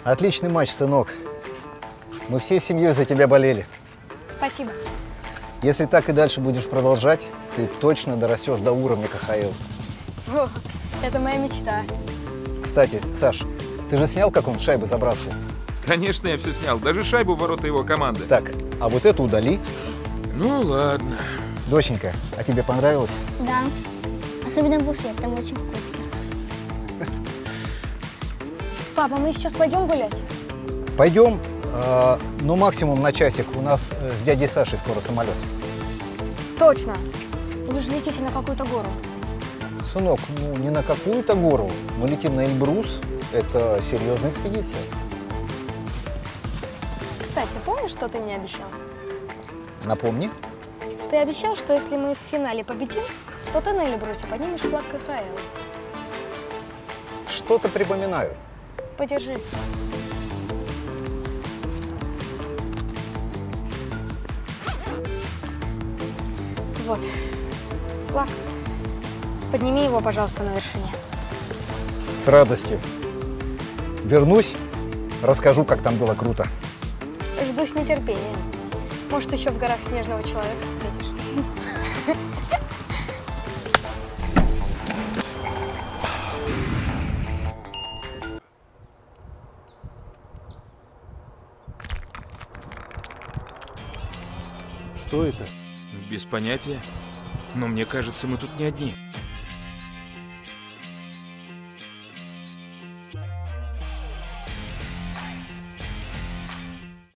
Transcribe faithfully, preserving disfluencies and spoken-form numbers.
Отличный матч, сынок. Мы всей семьей за тебя болели. Спасибо. Если так и дальше будешь продолжать, ты точно дорастешь до уровня ка ха эл. О, это моя мечта. Кстати, Саш, ты же снял, как он шайбы забрасывал? Конечно, я все снял. Даже шайбу в ворота его команды. Так, а вот эту удали. Ну, ладно. Доченька, а тебе понравилось? Да. Особенно буфет, там очень вкусно. Папа, мы сейчас пойдем гулять? Пойдем, э, ну максимум на часик. У нас э, с дядей Сашей скоро самолет. Точно. Вы же летите на какую-то гору. Сынок, ну не на какую-то гору. Мы летим на Эльбрус. Это серьезная экспедиция. Кстати, помнишь, что ты мне обещал? Напомни. Ты обещал, что если мы в финале победим, то ты на Эльбрусе поднимешь флаг ка ха эл. Что-то припоминаю. Подержи. Вот. Флаг. Подними его, пожалуйста, на вершине. С радостью. Вернусь, расскажу, как там было круто. Жду с нетерпением. Может, еще в горах снежного человека встретишь. Что это? Без понятия. Но мне кажется, мы тут не одни.